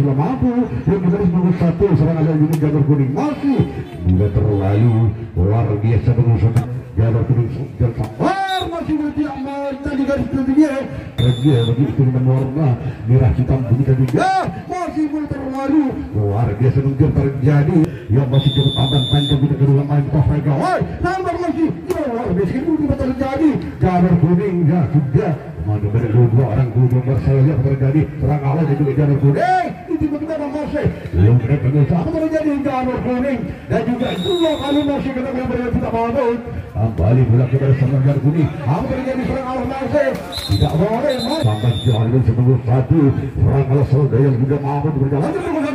sudah mampu yang kita nomor 1 serang ada unit jalur kuning masih bila terlalu luar biasa mengusung jalur kuning masih tidak tadi garis ketinggian dia begitu dengan warna merah hitam bunyikan juga masih mulai terlalu luar biasa mungkin terjadi yang masih cukup aman panjang kita kedua main Pafai gawai nomor lagi luar biasa itu tidak terjadi jalur kuning ya sudah mana benar dua orang dua bersalah terjadi serang awal juga jalur kuning tiba-tiba masih yang benar apa terjadi jalur kuning dan juga dua kali masih kita benar tidak mau kembali bola kepada serang jalur kuning apa terjadi serang awal masih tidak boleh sampai jalan sebelum 1 serang awal saudara yang juga mampu berjalan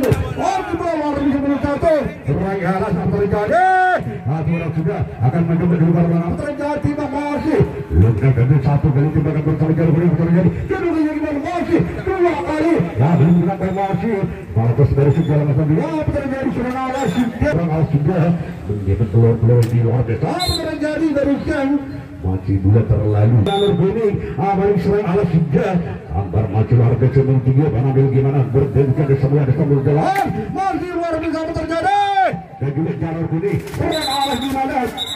luar bisa mencapai serang alas apa terjadi orang sudah akan mencoba di luar apa terjadi masih belum ada 1 kali tembakan berkali-kali terjadi kedua kali masih 2 kali ya belum ada masih malah terus dari segala macam dia apa terjadi serang alas sudah menjadi telur-telur di luar desa apa terjadi barusan masih bulat terlalu jalur kuning balik serang alas juga hampir maju luar biasa mentinggi mengambil gimana berdengkan di semua desa berjalan masih luar biasa terjadi dan juga jalur kuning serang alas gimana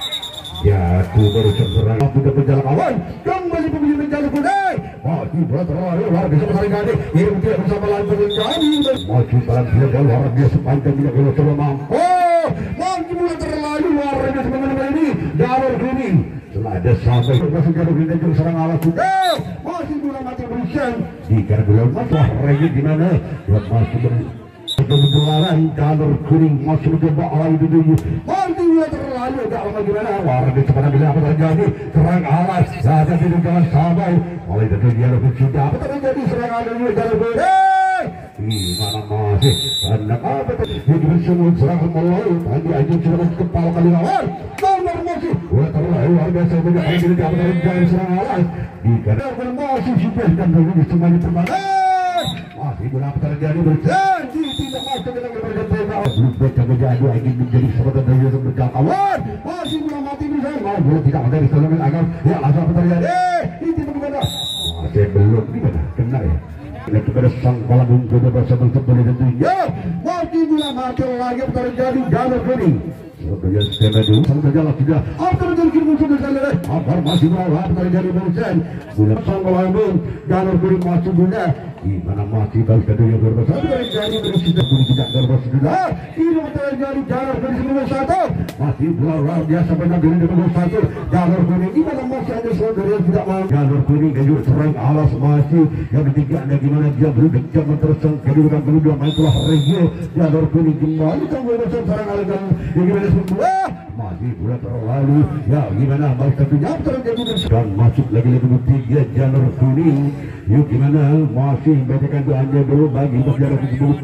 jatuh baru serang sudah berjalan awal kembali pemilih jalur kuning masih bulat terlalu luar biasa terjadi ini tidak bersama lain terjadi maju dalam dia luar biasa panjang tidak kalau coba mampu masih bulat terlalu luar biasa mengenai ini jalur kuning ada sampai masih jalur kuning dan serang alas sudah masih bulan mati berusaha jika belum masalah lagi gimana buat masih bergelaran jalur kuning masih mencoba awal dulu masih bulan terlalu agak lama gimana warna di sepanjang bila apa terjadi serang alas saja tidak jangan sampai oleh itu jalur kuning sudah apa terjadi serang alas dulu jalur kuning mana masih anak apa ini semua serang mulai tadi aja sudah kepala kali awal nomor masih wah terlalu luar biasa banyak yang tidak dapat terjadi serang alas dikarenakan masih sudah dan dulu semuanya terbalik masih berapa terjadi berjanji tidak masuk ke dalam berjaya lupa jaga-jaga ingin menjadi sahabat dan yang berjangkauan masih belum mati bersama boleh tidak ada di tolongan agar ya langsung apa terjadi itu bagaimana masih belum gimana kena ya dan kepada sang palabung sudah bersama kembali tentunya masih belum mati lagi terjadi jalur kuning Sudah skema dulu, sampai jalan sudah. Apa terjadi kini sudah jalan? Apa masih bawah? Apa terjadi barusan? Bulan sang palabung jalur kuning masih guna. Di mana masih baru kedua yang berbesar terjadi bersudah pun tidak berbesar sudah. Ini terjadi jalur kuning nomor 1 masih luar biasa benar dari nomor 1 jalur kuning di mana masih ada saudara yang tidak mau jalur kuning dan juga serang alas masih yang ketiga ada gimana dia berdekat terusang kedua kedua main telah regio jalur kuning kembali kamu bersama serang alas dan gimana semua masih bulan terlalu ya gimana baik tentunya terjadi dan masuk lagi tiga jalur kuning yuk gimana masih bacakan doanya dulu bagi jalur kuning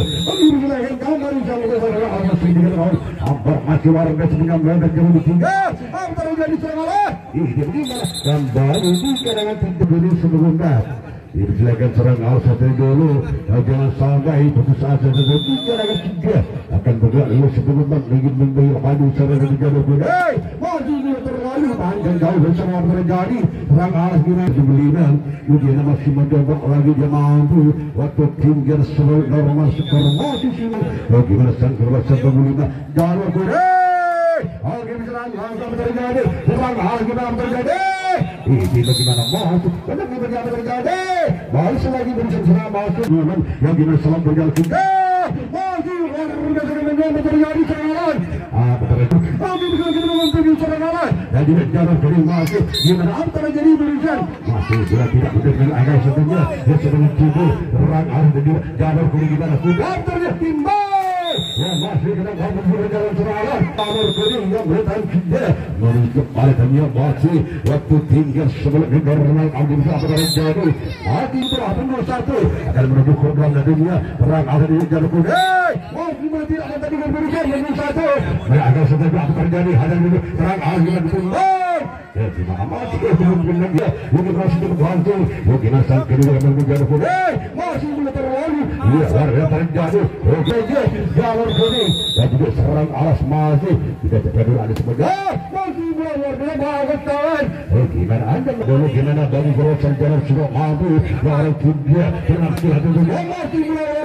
3 hampir masih warga sebenarnya dan jalur 3 hampir terjadi serangan ini begini dan baru di kalangan tidak sebelumnya silakan serang alas satu dulu jangan sampai putus asa seperti jalan 3 akan bergerak dulu sebelum ingin membeli padu serang dan jalur kuning masih terlalu panjang jauh bersama terjadi serang alas gimana sebelumnya ujian masih mencoba lagi dia mampu waktu tinggal seluruh normal skor masih bagaimana sang keluar 1-5 jalur kuning gimana serang langsung terjadi serang alas gimana terjadi ini bagaimana masuk bagaimana terjadi masih lagi berusaha masuk yang gimana salam berjalan sudah masih terjadi serangan apa terjadi serangan dan juga jalur kuning masuk gimana apa terjadi berusaha masih sudah tidak betul dengan agak sebenarnya yang sedang cukup serang arah dan juga jalur kuning gimana sudah terjadi timbal yang masih kena bangun berjalan serangan jalur kuning yang bertahan sudah menuju palitannya masih waktu tinggal sebelum normal kamu bisa apa terjadi mati berapa 1 akan menuju korban dunia perang ada di jalur kuning masih mati akan tadi berberikan yang 1 agak sedang apa terjadi ada di perang ada di kuning terima kasih belum benar ya mungkin masih terbantu mungkin asal kedua yang menjalur kuning masih belum terlalu ya warga terjadi oke jalur kuning dan juga serang alas masih tidak terjadi ada sebenarnya masih luar biasa kawan gimana anda dulu gimana bagi gorosan jalan sudah mampu orang juga penampilan itu masih luar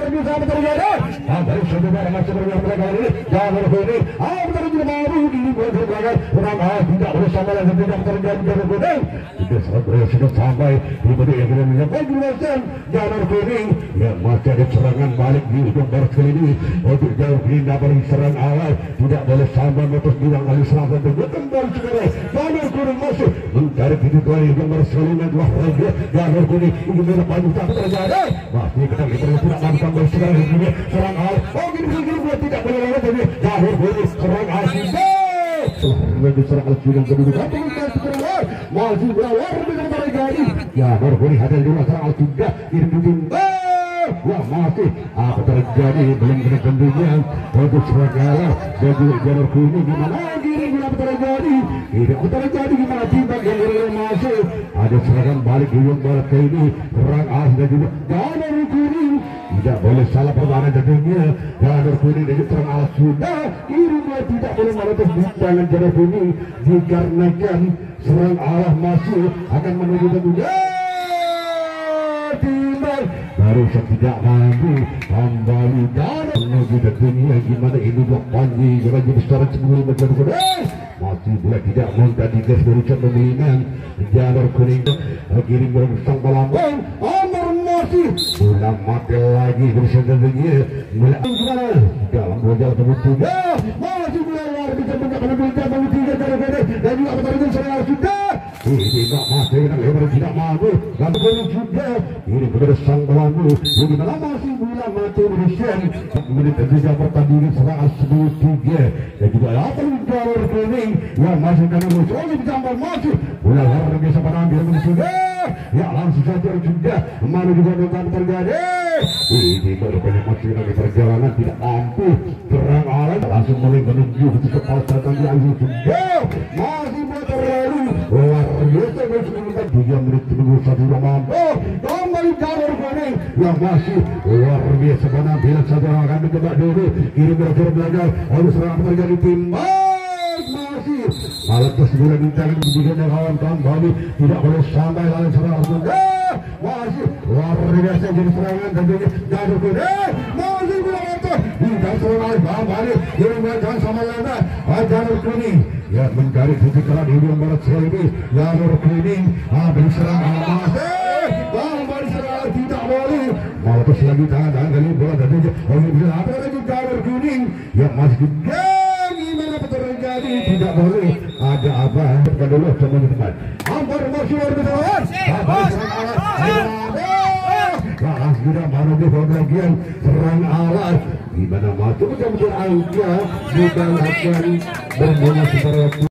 luar biasa terjadi. Dari saudara masih berjalan kali ini jalur kuning terjadi baru ini bergerak tidak bersama lagi tidak terjadi jalur kuning sudah sampai di bagian yang kedua penjelasan jalur kuning yang masih ada serangan balik di ujung barat kali ini untuk jalur kuning dapat serang awal tidak boleh sampai motor bilang kali selatan kembali sekarang jalur kuning masih mencari pintu kali yang barat kali ini dua lagi jalur kuning ini berapa tak terjadi masih kita tidak mampu berserang ini serang awal gini tidak boleh lewat ini jalur kuning serang awal diserang al-Sudan kedudukan masih berlawar dengan terjadi ya baru boleh hadir di serang al-Sudan ini wah masih apa terjadi belum kena tentunya untuk serangala bagi jalur kuning gimana kiri apa terjadi gimana tiba yang masih ada serangan balik di ujung barat ini serang as dan juga jalur kuning tidak boleh salah pertahanan tentunya jalur kuning dan serang al sudah ini tidak boleh meletus di tangan jalur kuning dikarenakan serang Allah masih akan menuju tentunya baru tidak mampu kembali dan menuju tentunya gimana ini dua panji dengan jenis secara sebelum menjadi masih boleh tidak menjadi gas berusaha pemilihan jalur kuning kirim bersang pelambang Amar masih ulang mati lagi berusaha tentunya mulai dalam dua jalur kebutuhan masih luar bisa mencapai tiga dan juga pertandingan saya sudah ini tak masih lebar tidak mampu dan kuning juga ini kepada sang pelambang ini malah masih bulan mati berusaha menit ketiga pertandingan serang sebelum tiga dan juga apa jalur kuning yang masih karena muncul ditambah masih ulah luar biasa penampilan sudah ya langsung saja juga mana juga dengan terjadi ini baru banyak masih lagi perjalanan tidak mampu serang alat langsung mulai menuju ke kepala yang sudah masih terlalu luar biasa bersemangat 3 menit tunggu satu mampu kembali jalur kuning yang masih luar biasa penampilan satu akan mencoba dulu ini belajar harus serang terjadi tim malah kesebulan di tangan kemudian kawan-kawan kami tidak boleh sampai lalu serang sudah masih luar biasa jadi serangan tentunya jalur kuning masih berapa tidak serangan balik jadi mereka sama lana jalur kuning ya mencari titik keran hidung barat ini jalur kuning habis serang masih kembali serang tidak boleh malah lagi tangan kali bola tentunya bisa ada lagi jalur kuning yang masih juga gimana terjadi tidak boleh ada apa bukan dulu semuanya teman hampir masih luar biasa sudah baru di bagian serang alat gimana masuk betul-betul aja bukan akan bermula secara